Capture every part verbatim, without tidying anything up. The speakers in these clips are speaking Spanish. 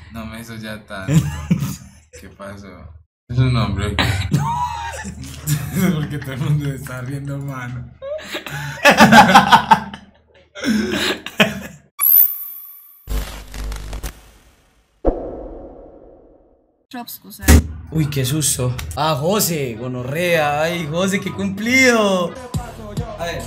No me hizo ya tanto. ¿Qué pasó? Es un hombre. Porque todo el mundo está riendo, mano. Uy, qué susto. Ah, José, gonorrea. Ay, José, qué cumplido. A ver.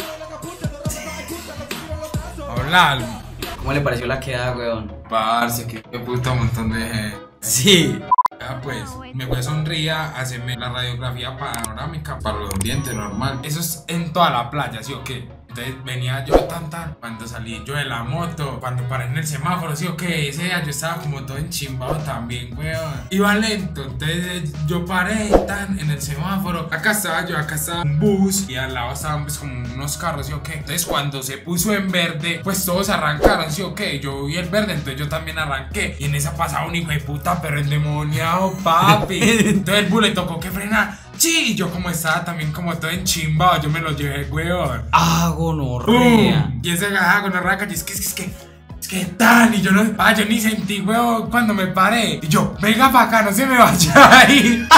Hablar. ¿Cómo le pareció la quedada, weón? Parce, que qué puta montón de gente. Sí. Ah, pues, me fue a sonreír a hacerme la radiografía panorámica para los dientes normal. Eso es en toda la playa, ¿sí o qué? Entonces venía yo tan tan, cuando salí yo de la moto, cuando paré en el semáforo, ¿sí o qué? Ese día yo estaba como todo enchimbado también, weón. Iba lento, entonces yo paré tan en el semáforo. Acá estaba yo, acá estaba un bus y al lado estaban pues como unos carros, ¿sí o qué? Entonces cuando se puso en verde, pues todos arrancaron, ¿sí o qué? Yo vi el verde, entonces yo también arranqué. Y en esa pasaba un hijo de puta, pero endemoniado, papi. Entonces el bus le tocó que frenar. Sí, yo como estaba también como todo enchimbado, yo me lo llevé, weón. Ah, gonorrea. Y ese gaja gonorrea, es que, es que, es que, es que tan, y yo no, ah, yo ni sentí, weón, cuando me paré. Y yo, venga pa' acá, no se me vaya ahí.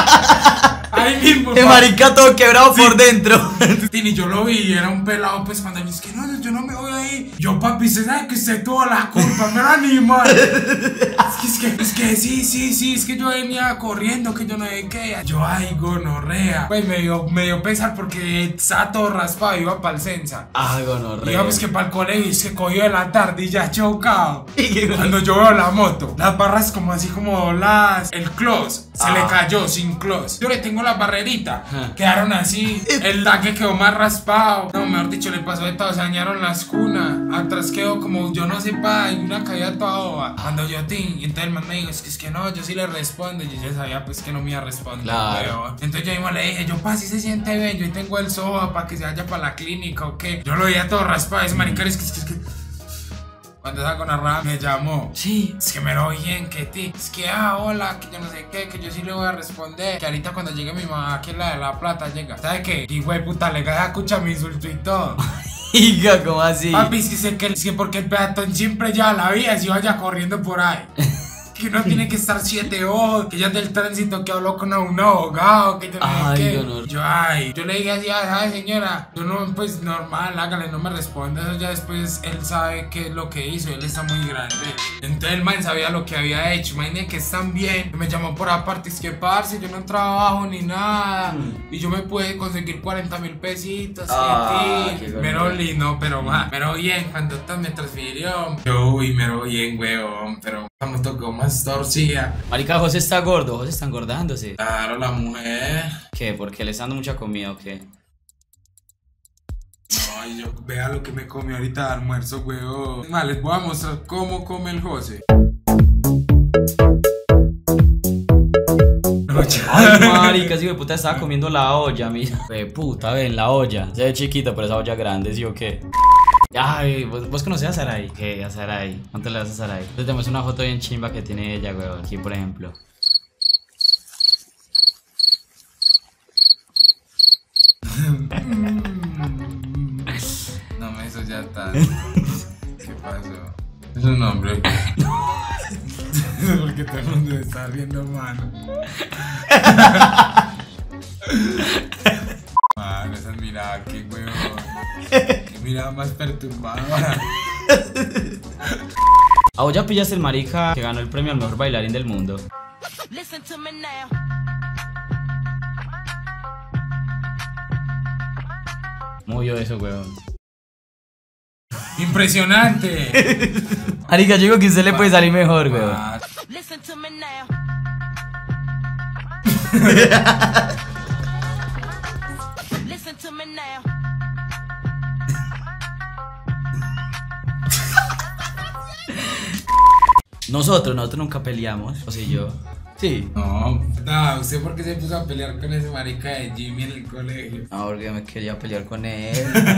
Ahí mismo. El marica todo quebrado sí. Por dentro. Y yo lo vi, era un pelado, pues cuando me dice que no, yo no me voy ahí. Yo, papi, usted sabe que usted tuvo la culpa, me era animal. Es que, es que, es que sí, sí, sí, es que yo venía corriendo, que yo no sé qué. Yo, ay, gonorrea. Pues me dio, me dio pesar porque estaba todo raspado, iba para el Sensa. Ah, gonorrea. Iba pues que para el colegio y se cogió de la tarde y ya chocado. Cuando yo veo la moto, las barras como así como las, el close, se ah. le cayó sin close. Yo le tengo la barrerita, ah. quedaron así, el tanque quedó más raspado. No, mejor dicho, le pasó de todo, se dañaron las cunas. Atrás quedó como, yo no sé, pa, y una caída toda boba. Cuando yo tin, y entonces el man me dijo, es que es que no, yo sí le respondo. Y yo ya sabía pues que no me iba a responder, claro. Pero entonces yo mismo le dije, yo pa, si se siente bien, yo tengo el soba para que se vaya para la clínica o qué. Yo lo veía todo raspado, es maricar, es que es que, es que cuando esa gonorrea me llamó, sí, es que me lo bien, que ti, es que ah, hola, que yo no sé qué, que yo sí le voy a responder. Que ahorita cuando llegue mi mamá, que es la de La Plata, llega, ¿sabe qué? Y güey, puta, le gana escucha mi insulto y todo. Hija, ¿cómo así? Papi, es que sé que, es que porque el peatón siempre lleva la vida y vaya corriendo por ahí. Que uno tiene que estar siete ojos, que ya del tránsito que habló con un abogado, que yo no sé qué. No. Yo, ay, yo le dije así, ay señora, yo no, pues normal, hágale, no me responde. Eso ya después él sabe qué es lo que hizo, él está muy grande. Entonces el man sabía lo que había hecho, imagínate que están bien. Me llamó por aparte, es que parce, yo no trabajo ni nada. Mm. Y yo me pude conseguir cuarenta mil pesitos, ah, que ti. Mero lindo, pero más, mero bien, cuando me transfirió. Yo, uy, mero bien, weón, pero me tocó más torcida. Marica, José está gordo, José está engordándose. Claro, la mujer. ¿Qué? ¿Porque le está dando mucha comida o qué? Ay, yo vea lo que me comí ahorita de almuerzo, weón. Vale, les voy a mostrar cómo come el José. Ay, marica, sí, de puta estaba comiendo la olla, mira. De puta, ven, la olla. Se ve chiquita, pero esa olla grande, ¿sí o qué? Ay, ¿vos, vos conocés a Sarai? ¿Qué? A Sarai. ¿Cuánto le das a Sarai? Entonces tenemos una foto bien chimba que tiene ella, weón. Aquí, por ejemplo. No me hizo ya tanto. ¿Qué pasó? Es un hombre. Porque todo el mundo está riendo, mano. Mano, esa mirada aquí, weón. Qué mirada más perturbadora. ¿A vos ya pillaste el marica que ganó el premio al mejor bailarín del mundo? Muy yo eso, weón. Impresionante. Marica, yo digo que usted le puede salir mejor, weón. Nosotros, nosotros nunca peleamos, o sea, yo. Sí. No, no, ¿usted por qué se puso a pelear con ese marica de Jimmy en el colegio? No, porque me quería pelear con él.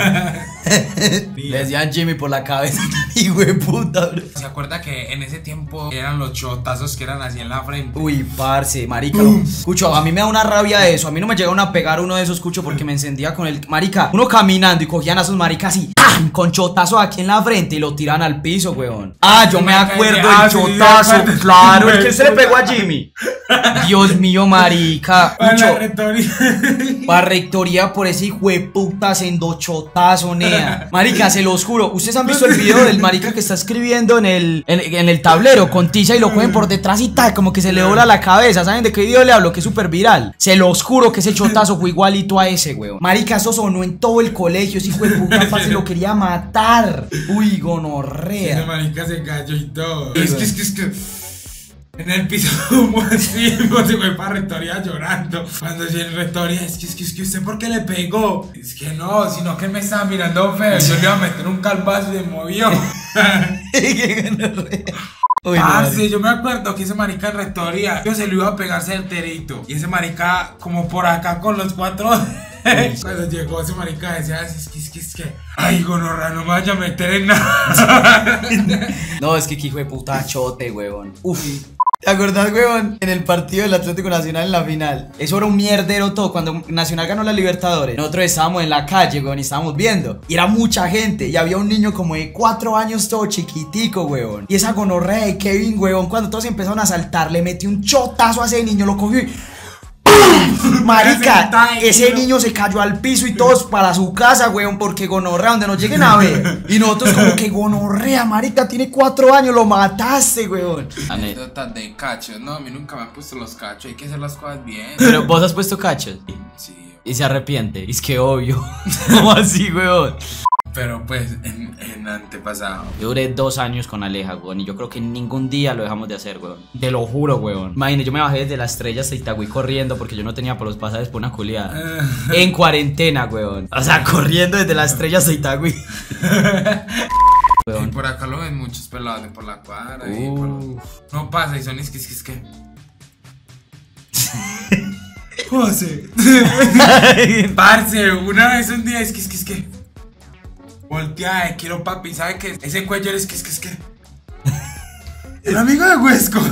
Le decían Jimmy por la cabeza, hijo de puta, bro. ¿Se acuerda que en ese tiempo eran los chotazos que eran así en la frente? Uy, parce, marica. Escucho, a mí me da una rabia eso. A mí no me llegaron a pegar uno de esos, escucho, porque me encendía con el marica. Uno caminando y cogían a sus maricas así. ¡Ah! ¡pam! Con chotazo aquí en la frente y lo tiran al piso, weón. Ah, yo me acuerdo Ah, del sí, chotazo, sí, sí, sí. claro, el que usted le pegó a Jimmy. Dios mío, marica. Para la Ucho, rectoría. pa' rectoría por ese hijo de puta sendo chotazo, nea. Marica, se los juro. ¿Ustedes han visto el video del marica que está escribiendo en el, en, en el tablero con tiza y lo cogen por detrás y tal? Como que se le dobla la cabeza. ¿Saben de qué video le hablo? Que es súper viral. Se los juro que ese chotazo fue igualito a ese, weón. Marica, eso sonó en todo el colegio. Ese hijo de puta parce lo quería matar. Uy, Ese gonorrea. marica se cayó y todo. Sí, Es que, güey. es que, es que. En el piso como así, pues, se fue para rectoría llorando. Cuando yo en rectoría, es que, es que, es que usted ¿por qué le pegó? Es que no, sino que él me estaba mirando feo. Yo le iba a meter un calvazo y se movió. Qué gonorrea. Uy, no, Parce, marica. yo me acuerdo que ese marica en rectoría, yo se lo iba a pegar certerito. Y ese marica, como por acá con los cuatro. Cuando llegó ese marica decía, es que, es que, es que, ay, gonorra, no me vaya a meter en nada. No, es que qué hijo de puta chote, weón. Uf. ¿Te acordás, weón? En el partido del Atlético Nacional en la final. Eso era un mierdero todo. Cuando Nacional ganó la Libertadores, nosotros estábamos en la calle, weón, y estábamos viendo. Y era mucha gente. Y había un niño como de cuatro años, todo chiquitico, weón. Y esa gonorrea de Kevin, weón, cuando todos empezaron a saltar, le metió un chotazo a ese niño, lo cogió y... Marica, ese niño se cayó al piso y todos para su casa, weón, porque gonorrea, donde nos lleguen a ver. Y nosotros como que gonorrea, marica, tiene cuatro años, lo mataste, weón. Anécdotas de cachos, no, a mí nunca me han puesto los cachos, hay que hacer las cosas bien. Pero vos has puesto cachos Sí, y se arrepiente. Es que obvio. ¿Cómo así, weón? pero pues en, en antepasado. Yo duré dos años con Aleja, weón, y yo creo que ningún día lo dejamos de hacer, weón. Te lo juro, weón. Imagínate, yo me bajé desde la estrella hasta Itagüí corriendo porque yo no tenía por los pasajes por una culiada. En cuarentena, weón. O sea, corriendo desde la estrella hasta Itagüí. Y por acá lo ven muchos pelados de por la cuadra. Y por... No pasa, y son es que es que es que. José. Parce, una vez un día es que es que es que. Voltea, eh, quiero papi, ¿sabe qué? Ese cuello es que es que es que. El amigo de Huesco.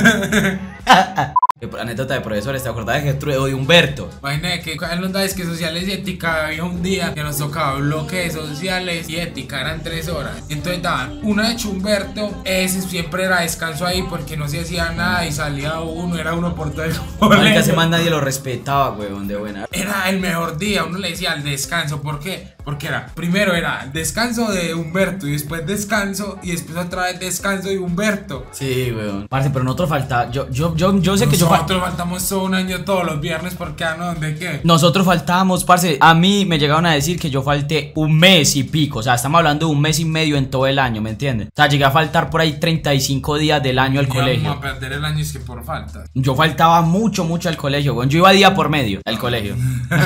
Anécdota de profesores, ¿te acordás de Gertrude o de Humberto? Imagínate que en los es que sociales y ética había un día que nos tocaba bloque de sociales y ética, eran tres horas. Entonces daban una de Chumberto, ese siempre era descanso ahí porque no se hacía nada y salía uno, era uno por todo el Marica, ese man nadie lo respetaba, weón, de buena. Era el mejor día, uno le decía el descanso, ¿por qué? Porque era, primero era descanso de Humberto y después descanso y después otra vez descanso de Humberto. Sí, weón. Parce, pero nosotros falta, yo, yo, yo, yo sé que yo Nosotros faltamos todo un año todos los viernes porque ¿a dónde qué? Nosotros faltábamos, parce, a mí me llegaron a decir que yo falté un mes y pico, o sea, estamos hablando de un mes y medio en todo el año, ¿me entiendes? O sea, llegué a faltar por ahí treinta y cinco días del año al Y colegio. vamos a perder el año es que por falta. Yo faltaba mucho, mucho al colegio, weón. Yo iba día por medio al colegio.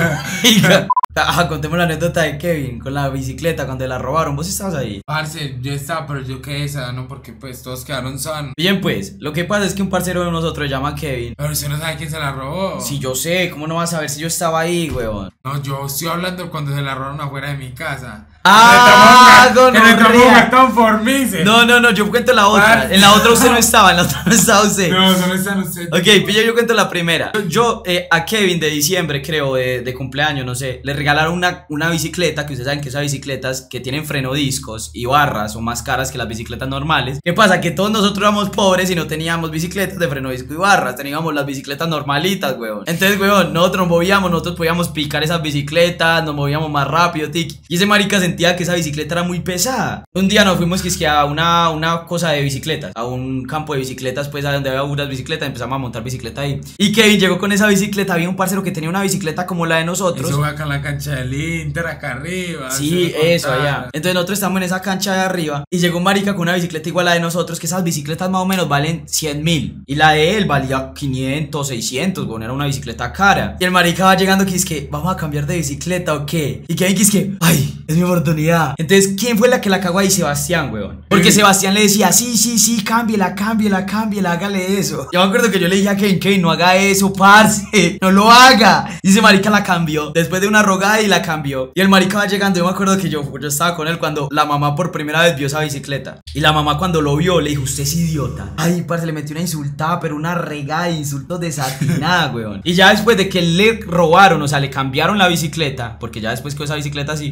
Ah, contemos la anécdota de Kevin con la bicicleta cuando la robaron. ¿Vos estabas ahí? Parce, yo estaba, pero yo quedé esa, ¿no? Porque pues todos quedaron sanos. Bien, pues, lo que pasa es que un parcero de nosotros se llama Kevin. Pero usted no sabe quién se la robó. Si yo sé, ¿cómo no vas a saber si yo estaba ahí, weón? No, yo estoy hablando cuando se la robaron afuera de mi casa. Ah, que le tomó gonorrea. cartón formice. No, no, no, yo cuento la otra. Parce. En la otra usted no estaba, en la otra no estaba usted. No, solo están ustedes. Ok, pillo, yo cuento la primera. Yo eh, a Kevin de diciembre, creo, de, de cumpleaños, no sé, le regalaron una, una bicicleta, que ustedes saben que esas bicicletas que tienen frenodiscos y barras son más caras que las bicicletas normales. ¿Qué pasa? Que todos nosotros éramos pobres y no teníamos bicicletas de frenodisco y barras, teníamos las bicicletas normalitas, weón. Entonces, weón, nosotros nos movíamos, nosotros podíamos picar esas bicicletas, nos movíamos más rápido, tiki. Y ese marica sentía que esa bicicleta era muy pesada. Un día nos fuimos que es que a una, una cosa de bicicletas, a un campo de bicicletas, pues a donde había unas bicicletas, empezamos a montar bicicleta ahí. Y Kevin llegó con esa bicicleta, había un parcero que tenía una bicicleta como la de nosotros. Eso va acá en la cancha del Inter, acá arriba. Sí, eso, allá. Entonces nosotros estamos en esa cancha de arriba y llegó un marica con una bicicleta igual a la de nosotros, que esas bicicletas más o menos valen cien mil. Y la de él valía quinientos, seiscientos, bueno, era una bicicleta cara. Y el marica va llegando que es que, ¿vamos a cambiar de bicicleta o qué? Y Kevin que es que, ay, es mi oportunidad. Entonces, ¿quién fue la que la cagó ahí? Sebastián, weón. Porque Sebastián le decía, sí, sí, sí, cámbiela, cámbiela, cámbiela, hágale eso. Yo me acuerdo que yo le dije a Kevin, Kevin, no haga eso, parce, no lo haga. Y ese marica la cambió, después de una rogada y la cambió. Y el marica va llegando, yo me acuerdo que yo, yo estaba con él cuando la mamá por primera vez vio esa bicicleta. Y la mamá cuando lo vio le dijo, usted es idiota. Ay, parce, le metió una insultada, pero una regada de insultos desatinada, weón. Y ya después de que le robaron, o sea, le cambiaron la bicicleta, porque ya después que esa bicicleta así, le,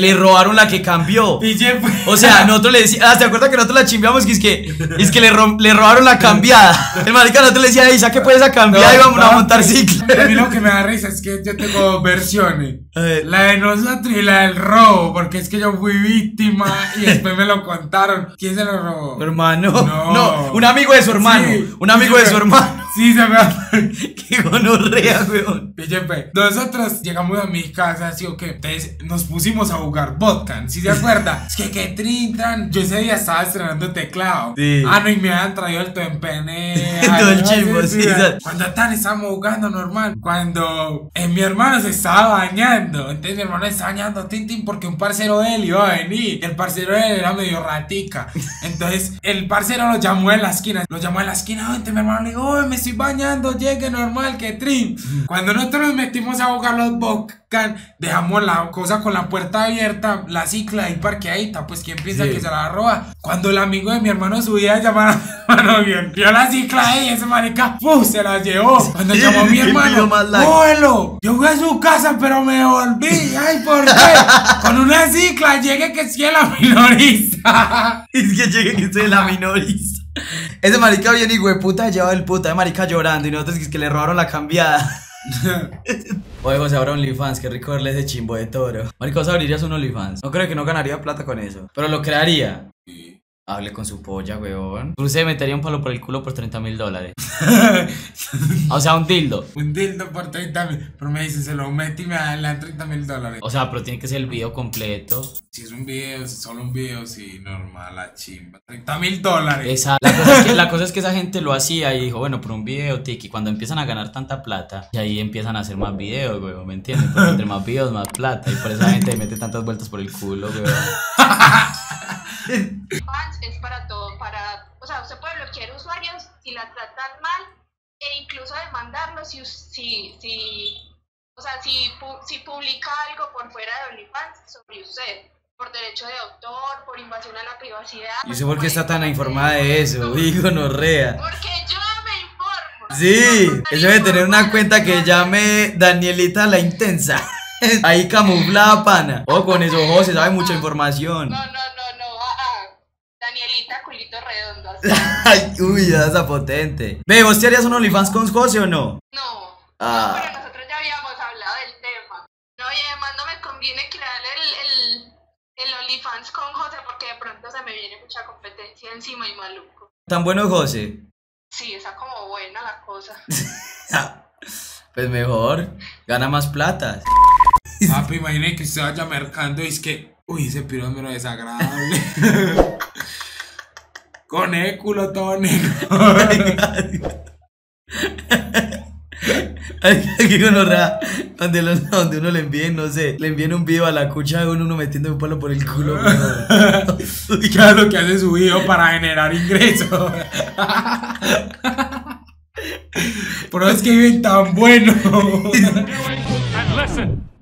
le robaron la que cambió. Pille, pues. O sea, nosotros le decíamos, ah, ¿te acuerdas que nosotros la chimbiamos? Que es que, es que le, ro le robaron la cambiada. El marica nosotros le decía, ey, saque pues esa cambiada no, y vamos a montar cicla. A mí lo que me da risa es que yo tengo dos versiones. La de nosotros y la del robo, porque es que yo fui víctima y después me lo contaron. ¿Quién se lo robó? Hermano. No, no un amigo de su hermano. Sí, un amigo de su hermano. Sí, se me va. Qué gonorrea, weón. Pille, nosotros llegamos a mi casa, así o que entonces nos pusimos a jugar vodka, ¿sí se acuerda? Es que que trintan. Yo ese día estaba estrenando teclado. Sí. Ah, no, y me habían traído el tempene. Todo el chimbo, sí. sí Cuando tan estábamos jugando normal. Cuando eh, mi hermano se estaba bañando. Entonces mi hermano se estaba bañando, Tintín, porque un parcero de él iba a venir. El parcero de él era medio ratica. Entonces el parcero lo llamó en la esquina. Lo llamó en la esquina. Entonces mi hermano le dijo, oh, me estoy bañando, llegue normal, que trin. Cuando nosotros nos metimos a jugar los vodka, dejamos la cosa con la puerta abierta, la cicla ahí parqueadita, pues quién piensa sí. que se la roba. Cuando el amigo de mi hermano subía a llamar a mi hermano, vio, vio la cicla ahí, ese marica, ¡puf! Se la llevó. Cuando llamó a mi hermano, ¡cógelo! Yo fui a su casa, pero me volví. Ay, ¿por qué? Con una cicla, llegué que soy la minorista. Es que llegué que soy la minorista. Ese marica bien hijo de puta llevaba el puta de marica llorando y nosotros que, es que le robaron la cambiada. Oye, José, ahora OnlyFans, qué rico verle ese chimbo de toro. Marica, ¿vos abrirías un OnlyFans? No creo que no ganaría plata con eso, pero lo crearía. Sí. Hable con su polla, weón. Bruce metería un palo por el culo por treinta mil dólares. O sea, un dildo. Un dildo por treinta mil. Pero me dice, se lo mete y me dan treinta mil dólares. O sea, pero tiene que ser el video completo. Si es un video, si es solo un video, sí, normal, la chimba. treinta mil dólares. Esa, la, cosa es que, la cosa es que esa gente lo hacía y dijo, bueno, por un video, tiki. Cuando empiezan a ganar tanta plata, y ahí empiezan a hacer más videos, weón, ¿me entiendes? Porque entre más videos, más plata. Y por eso la gente mete tantas vueltas por el culo, weón. Fans es para todo, para, o sea, usted puede bloquear usuarios si la tratan mal e incluso demandarlos si, si, si o sea, si, si publica algo por fuera de OnlyFans sobre usted, por derecho de autor, por invasión a la privacidad. ¿Y usted por qué está tan informada de eso? Hijo, no rea. Porque yo me informo. Sí, eso debe tener una cuenta que llame Danielita la Intensa. Ahí camuflada, pana. O oh, con esos ojos se sabe mucha información. No, no, no. Danielita culito redondo. Ay, uy, esa potente. Ve, ¿vos te harías un OnlyFans con José o no? No, ah. no, pero nosotros ya habíamos hablado del tema. No, y además no me conviene crear el, el, el OnlyFans con José porque de pronto se me viene mucha competencia encima y maluco. ¿Tan bueno José? Sí, está como buena la cosa. Pues mejor, gana más plata. Papi, imagínate que usted vaya mercando y es que, uy, ese piro es mero desagradable. Con el culo todo negro. Aquí gonorrea, donde, donde uno le envíen, no sé, le envíen un video a la cucha de uno, uno metiendo un palo por el culo. Claro, lo que hace su video para generar ingresos. Pero es que viven tan bueno.